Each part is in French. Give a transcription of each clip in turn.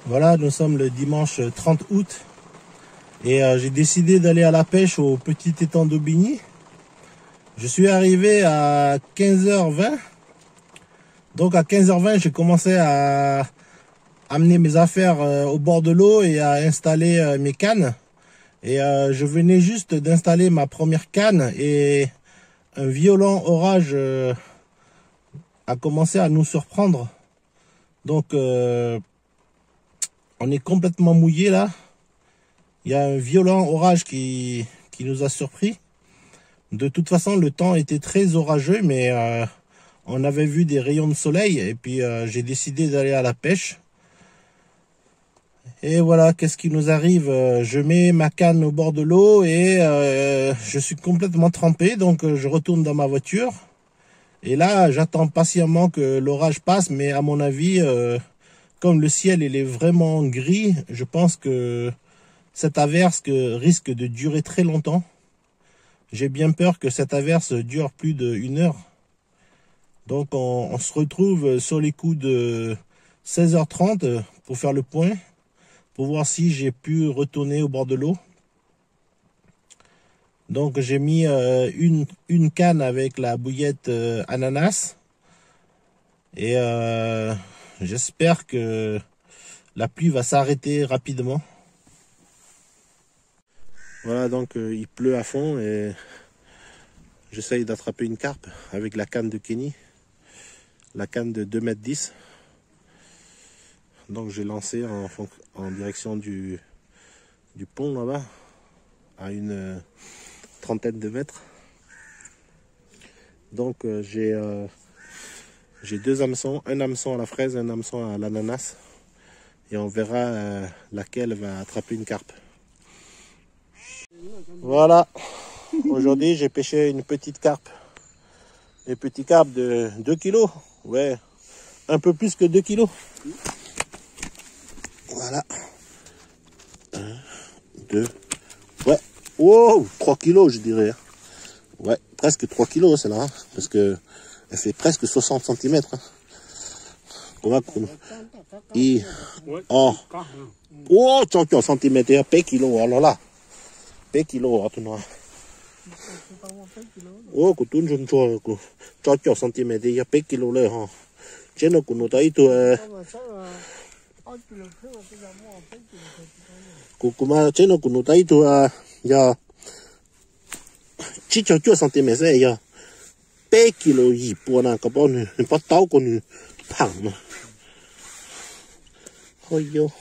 Voilà, nous sommes le dimanche 30 août et j'ai décidé d'aller à la pêche au petit étang d'Aubigny. Je suis arrivé à 15h20. Donc à 15h20, j'ai commencé à amener mes affaires au bord de l'eau et à installer mes cannes. Et je venais juste d'installer ma première canne et un violent orage a commencé à nous surprendre. Donc on est complètement mouillé là. Il y a un violent orage qui nous a surpris. De toute façon, le temps était très orageux, mais on avait vu des rayons de soleil et puis j'ai décidé d'aller à la pêche. Et voilà, qu'est-ce qui nous arrive? Je mets ma canne au bord de l'eau et je suis complètement trempé, donc je retourne dans ma voiture. Et là, j'attends patiemment que l'orage passe, mais à mon avis, comme le ciel il est vraiment gris, je pense que cette averse risque de durer très longtemps. J'ai bien peur que cette averse dure plus d'1 heure. Donc on se retrouve sur les coups de 16h30 pour faire le point, pour voir si j'ai pu retourner au bord de l'eau. Donc j'ai mis une canne avec la bouillette ananas. Et j'espère que la pluie va s'arrêter rapidement. Voilà, donc il pleut à fond et j'essaye d'attraper une carpe avec la canne de Kenny, la canne de 2,10 m. Donc j'ai lancé en direction du pont là-bas, à une trentaine de mètres. Donc j'ai 2 hameçons, un hameçon à la fraise, un hameçon à l'ananas. Et on verra laquelle va attraper une carpe. Voilà, aujourd'hui j'ai pêché une petite carpe. Une petite carpe de 2 kg. Ouais, un peu plus que 2 kg. Voilà. 1, 2, ouais. Wow, 3 kg je dirais. Ouais, presque 3 kg celle-là. Hein, parce que elle fait presque 60 cm. Hein. Oh, 30 cm per kilo. Alors là. Per kilo. Oh, que tout le monde 30 cm per kilo. Chứ nó cũng thấy tôi cũng chứ nó cũng thấy tôi giờ chỉ cho cm giờ per kilo gì bữa nào có bao nhiêu bắt tao còn phẳng mà ôi yo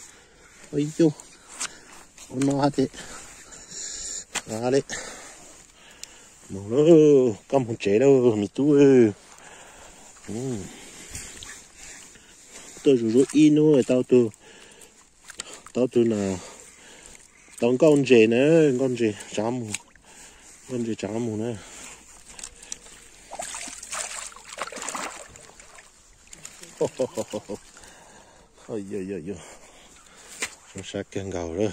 nó thế à đấy mà nó cầm một chế đâu mi tu tôi rủ ino tao là tao con dê nữa con dê chả mù nữa ôi yo nó sát càng gầu đó.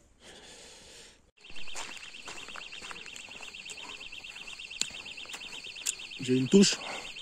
J'ai une touche.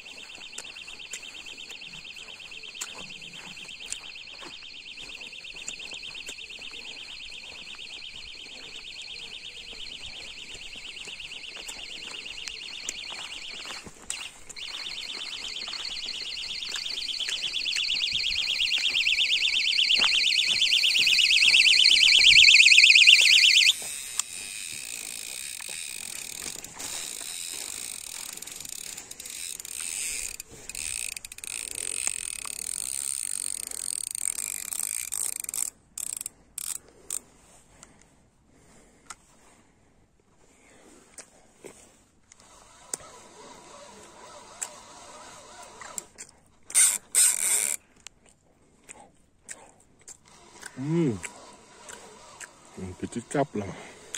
Une petite carpe là.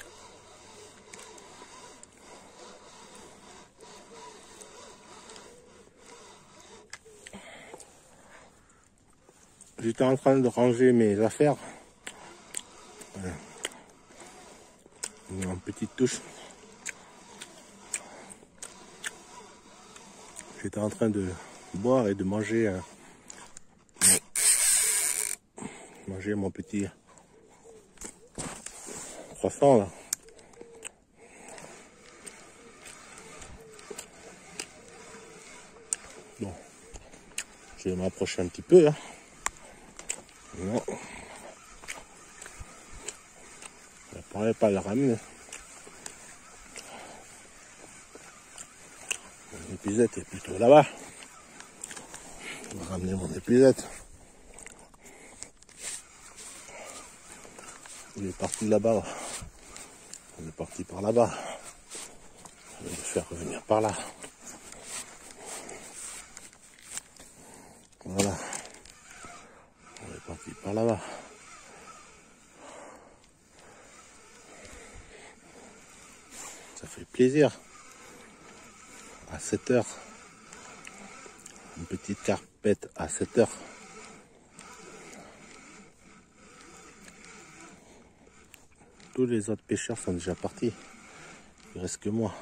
J'étais en train de ranger mes affaires. Voilà. Une petite touche. J'étais en train de boire et de manger manger mon petit croissant là. Bon, je vais m'approcher un petit peu. Hein. Non. Je ne pourrais pas le ramener. Mon épuisette est plutôt là-bas. Je vais ramener mon épuisette. Il est parti là-bas. Il est parti par là-bas. Je vais le faire revenir par là. Voilà. On est parti par là-bas. Ça fait plaisir. À 7 heures. Une petite carpette à 7 heures. Tous les autres pêcheurs sont déjà partis. Il reste que moi.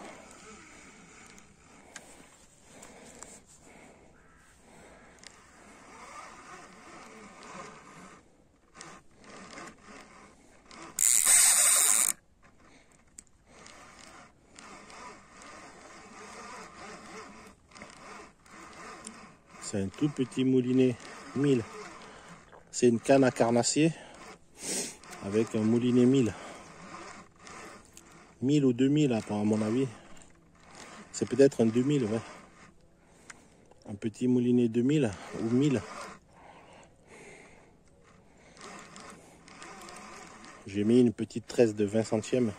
C'est un tout petit moulinet 1000. C'est une canne à carnassier avec un moulinet 1000. 1000 ou 2000 à mon avis. C'est peut-être un 2000, ouais. Un petit moulinet 2000 ou 1000. J'ai mis une petite tresse de 20 centièmes.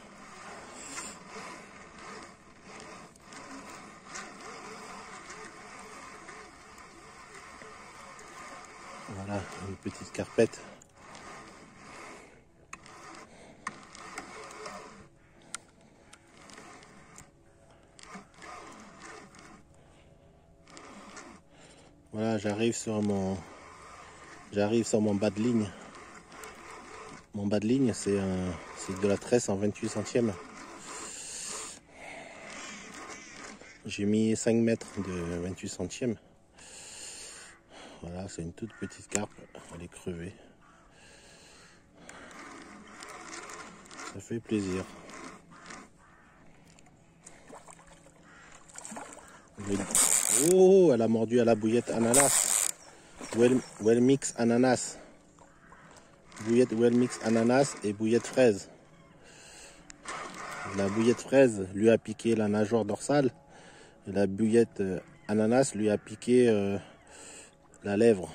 Voilà, une petite carpette. Voilà, j'arrive sur mon bas de ligne. Mon bas de ligne, c'est de la tresse en 28 centièmes. J'ai mis 5 mètres de 28 centièmes. Voilà, c'est une toute petite carpe. Elle est crevée. Ça fait plaisir. Oh, elle a mordu à la bouillette ananas. Well mix ananas. Bouillette well mix ananas et bouillette fraise. La bouillette fraise lui a piqué la nageoire dorsale. Et la bouillette ananas lui a piqué la lèvre.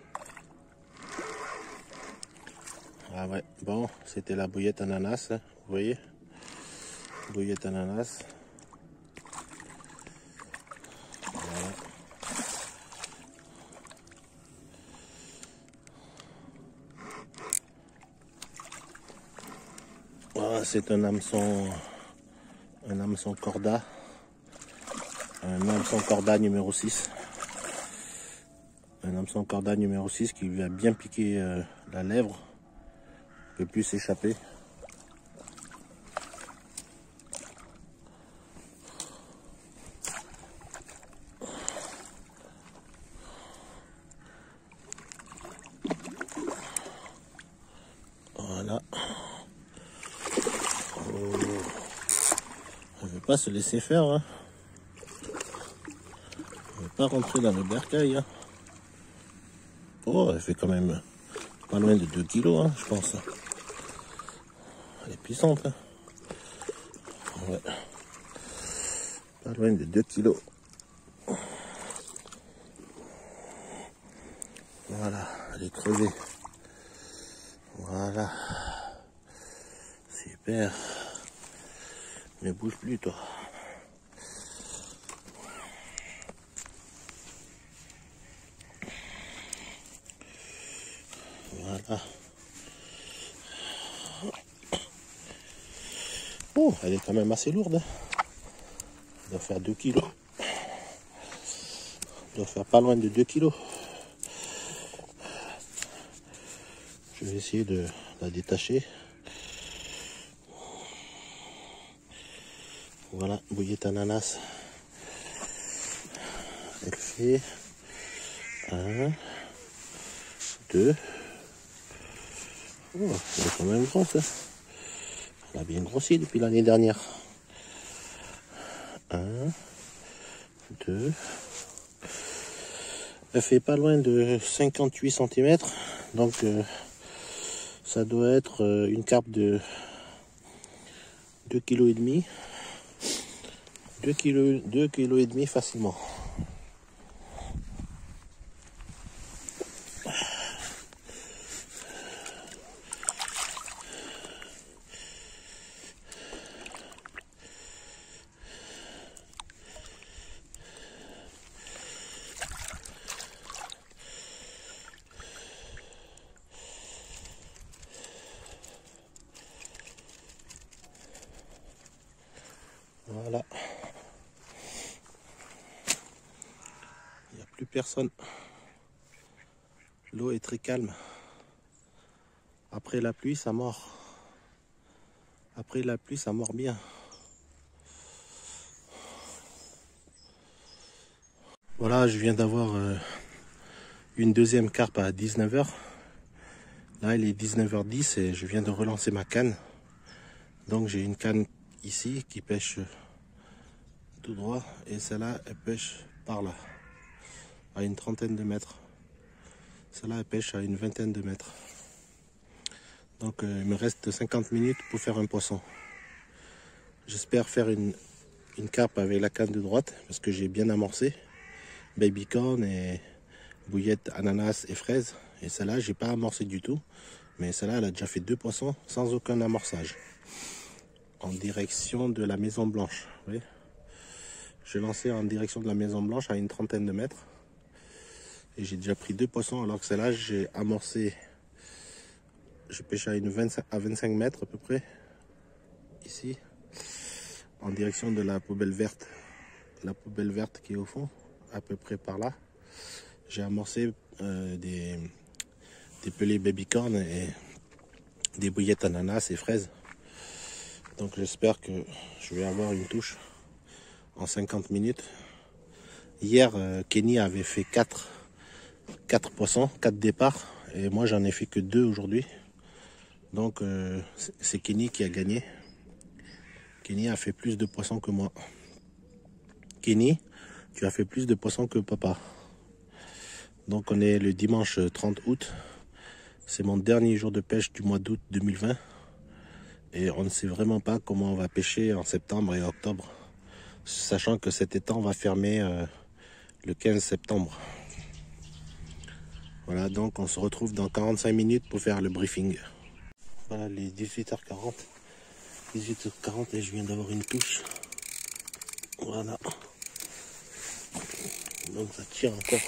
Ah ouais, bon, c'était la bouillette ananas, hein, vous voyez. Bouillette ananas. Voilà. Voilà, c'est un hameçon corda. Un hameçon corda numéro 6. Un hameçon corda numéro 6 qui lui a bien piqué la lèvre. Il ne peut plus s'échapper. Voilà. Oh. Elle ne veut pas se laisser faire. Hein. Elle ne veut pas rentrer dans le bercail. Hein. Oh, elle fait quand même pas loin de 2 kilos, hein, je pense. Elle est puissante. Hein. Ouais. Pas loin de 2 kilos. Voilà, elle est crevée. Voilà. Super. Ne bouge plus, toi. Voilà. Oh, elle est quand même assez lourde. Elle doit faire 2 kilos. Elle doit faire pas loin de 2 kilos. Je vais essayer de la détacher. Voilà, bouillette ananas. Elle fait 1, 2, Oh, elle est quand même grosse. Hein. Elle a bien grossi depuis l'année dernière. 1, 2. Elle fait pas loin de 58 cm. Donc ça doit être une carpe de 2,5 kg. 2,5 kg facilement. Voilà. Il n'y a plus personne. L'eau est très calme. Après la pluie, ça mord. Après la pluie, ça mord bien. Voilà, je viens d'avoir une deuxième carpe à 19 h. Là, il est 19 h 10 et je viens de relancer ma canne. Donc, j'ai une canne ici qui pêche tout droit et celle-là, elle pêche par là, à une trentaine de mètres. Celle-là, elle pêche à une vingtaine de mètres. Donc, il me reste 50 minutes pour faire un poisson. J'espère faire une carpe avec la canne de droite parce que j'ai bien amorcé. Baby corn et bouillette ananas et fraises. Et celle-là, j'ai pas amorcé du tout. Mais celle-là, elle a déjà fait 2 poissons sans aucun amorçage. En direction de la Maison Blanche. Vous voyez, j'ai lancé en direction de la Maison Blanche à une trentaine de mètres. Et j'ai déjà pris 2 poissons alors que celle-là, j'ai amorcé. Je pêche à 25 mètres à peu près. Ici. En direction de la poubelle verte. La poubelle verte qui est au fond. À peu près par là. J'ai amorcé des pelés baby corn et des bouillettes ananas et fraises. Donc j'espère que je vais avoir une touche en 50 minutes. Hier, Kenny avait fait 4 poissons, 4 départs. Et moi, j'en ai fait que 2 aujourd'hui. Donc c'est Kenny qui a gagné. Kenny a fait plus de poissons que moi. Kenny, tu as fait plus de poissons que papa. Donc on est le dimanche 30 août. C'est mon dernier jour de pêche du mois d'août 2020. Et on ne sait vraiment pas comment on va pêcher en septembre et octobre. Sachant que cet étang va fermer le 15 septembre. Voilà, donc on se retrouve dans 45 minutes pour faire le briefing. Voilà, les 18h40. 18h40 et je viens d'avoir une touche. Voilà. Donc ça tire encore.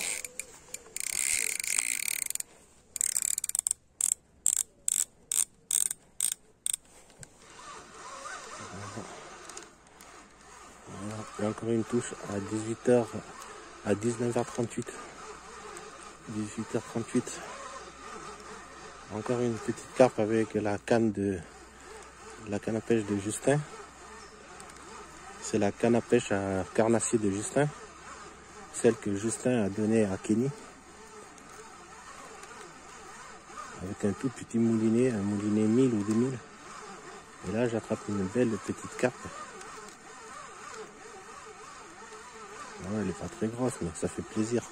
Il y a encore une touche à 18h, à 19h38. 18h38. Encore une petite carpe avec la canne à pêche de Justin. C'est la canne à pêche à carnassier de Justin. Celle que Justin a donnée à Kenny. Avec un tout petit moulinet, un moulinet 1000 ou 2000. Et là j'attrape une belle petite carpe. Non, elle n'est pas très grosse, mais ça fait plaisir.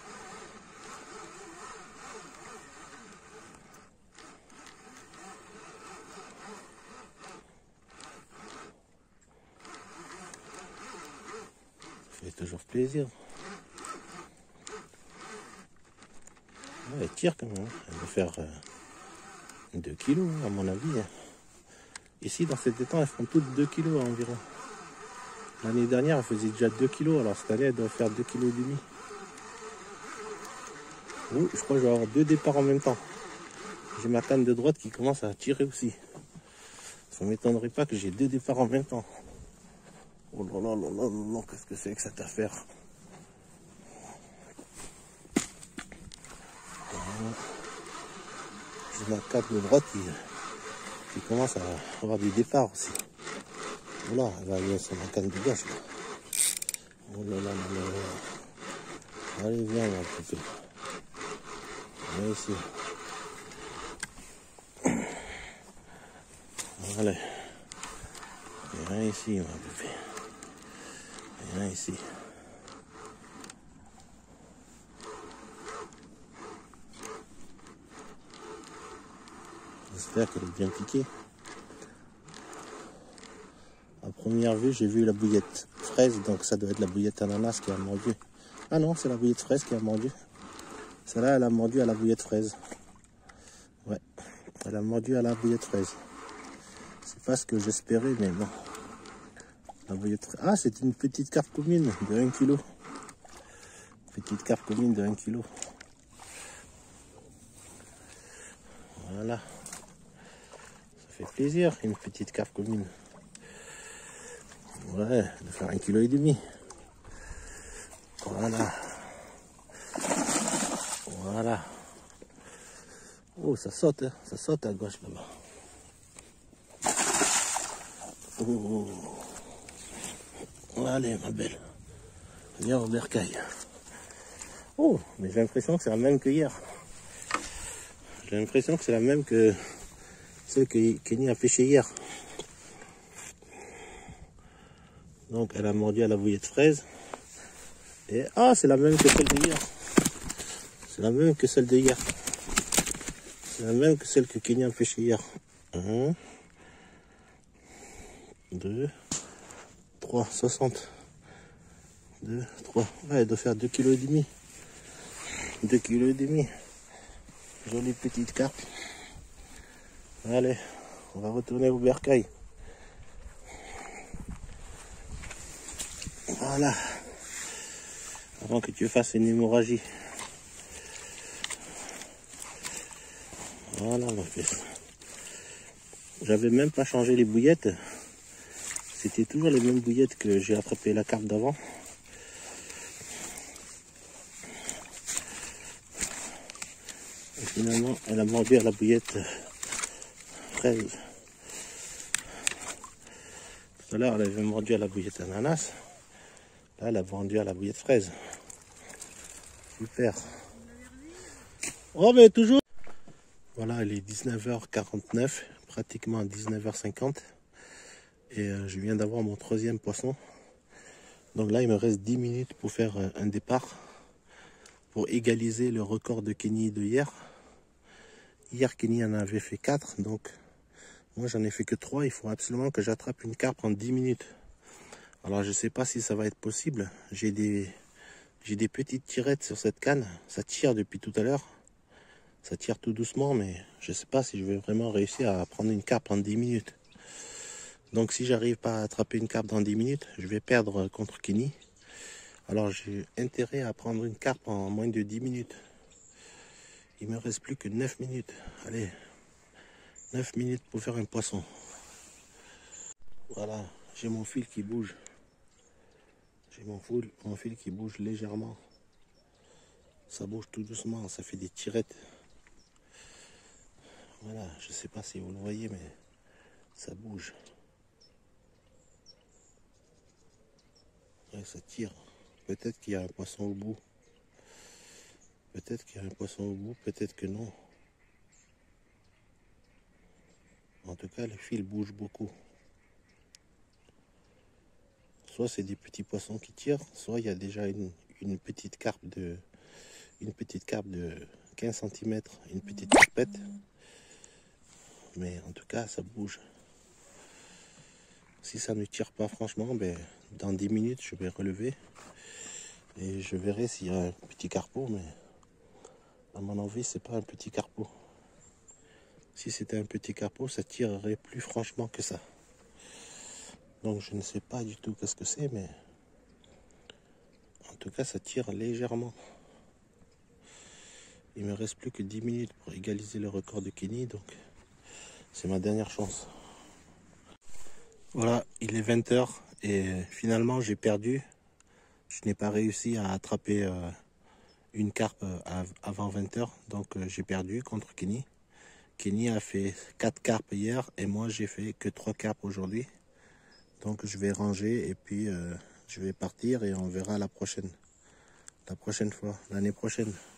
Ça fait toujours plaisir. Ouais, elle tire quand même. Elle doit faire 2 kilos à mon avis. Ici dans cet étang, elles font toutes 2 kilos environ. L'année dernière, elle faisait déjà 2 kilos, alors cette année, elle doit faire 2,5 kg. Oui, je crois que je vais avoir 2 départs en même temps. J'ai ma canne de droite qui commence à tirer aussi. Ça ne m'étonnerait pas que j'ai 2 départs en même temps. Oh là là là là là, qu'est-ce que c'est que cette affaire? J'ai ma canne de droite qui commence à avoir des départs aussi. Voilà, elle va aller sur ma canne de gauche. Là. Oh là là là là. Allez, viens, ma poupée. Viens ici. Voilà. Viens ici, ma bébé. Viens ici. J'espère qu'elle est bien piquée. À première vue, j'ai vu la bouillette fraise, donc ça doit être la bouillette ananas qui a mordu. Ah non, c'est la bouillette fraise qui a mordu. Celle-là, elle a mordu à la bouillette fraise. Ouais, elle a mordu à la bouillette fraise. C'est pas ce que j'espérais, mais bon. La bouillette fraise. Ah, c'est une petite carpe commune de 1 kg. Petite carpe commune de 1 kg. Voilà. Ça fait plaisir, une petite carpe commune. Ouais, de faire 1,5 kg. Voilà. Voilà. Oh, ça saute, hein. Ça saute à gauche là-bas. Oh. Allez, ma belle. Viens au bercail. Oh, mais j'ai l'impression que c'est la même que hier. J'ai l'impression que c'est la même que celle que Kenny a pêché hier. Donc, elle a mordu à la bouillette fraise. Et ah, c'est la même que celle de hier. C'est la même que celle de hier. C'est la même que celle que Kenny a pêché hier. 1, 2, 3, 60. 2, 3. Ouais, elle doit faire 2,5 kg. 2,5 kg. Jolie petite carpe. Allez, on va retourner au bercail. Voilà. Avant que tu fasses une hémorragie. Voilà, mon fils. J'avais même pas changé les bouillettes. C'était toujours les mêmes bouillettes que j'ai attrapé la carpe d'avant. Et finalement, elle a mordu à la bouillette fraise. Tout à l'heure, elle avait mordu à la bouillette ananas. Là, elle a mordu à la bouillette fraise. Super. Oh, mais toujours. Voilà, il est 19h49, pratiquement 19h50. Et je viens d'avoir mon 3e poisson. Donc là, il me reste 10 minutes pour faire un départ. Pour égaliser le record de Kenny de hier. Hier, Kenny en avait fait 4. Donc, moi, j'en ai fait que 3. Il faut absolument que j'attrape une carpe en 10 minutes. Alors, je ne sais pas si ça va être possible. J'ai des petites tirettes sur cette canne. Ça tire depuis tout à l'heure. Ça tire tout doucement, mais je ne sais pas si je vais vraiment réussir à prendre une carpe en 10 minutes. Donc si j'arrive pas à attraper une carpe dans 10 minutes, je vais perdre contre Kenny. Alors j'ai intérêt à prendre une carpe en moins de 10 minutes. Il me reste plus que 9 minutes. Allez, 9 minutes pour faire un poisson. Voilà, j'ai mon fil qui bouge. J'ai mon fil qui bouge légèrement. Ça bouge tout doucement, ça fait des tirettes. Voilà, je sais pas si vous le voyez, mais ça bouge. Ouais, ça tire. Peut-être qu'il y a un poisson au bout. Peut-être qu'il y a un poisson au bout, peut-être que non. En tout cas, le fil bouge beaucoup. Soit c'est des petits poissons qui tirent, soit il y a déjà une petite carpe de 15 cm, une petite carpette. Mais en tout cas, ça bouge. Si ça ne tire pas, franchement, ben, dans 10 minutes, je vais relever. Et je verrai s'il y a un petit carpeau, mais à mon avis, c'est pas un petit carpeau. Si c'était un petit carpeau, ça tirerait plus franchement que ça. Donc je ne sais pas du tout qu'est-ce que c'est, mais en tout cas, ça tire légèrement. Il me reste plus que 10 minutes pour égaliser le record de Kenny, donc c'est ma dernière chance. Voilà, il est 20h et finalement j'ai perdu. Je n'ai pas réussi à attraper une carpe avant 20h, donc j'ai perdu contre Kenny. Kenny a fait 4 carpes hier et moi j'ai fait que 3 carpes aujourd'hui. Donc je vais ranger et puis je vais partir et on verra la prochaine fois, l'année prochaine.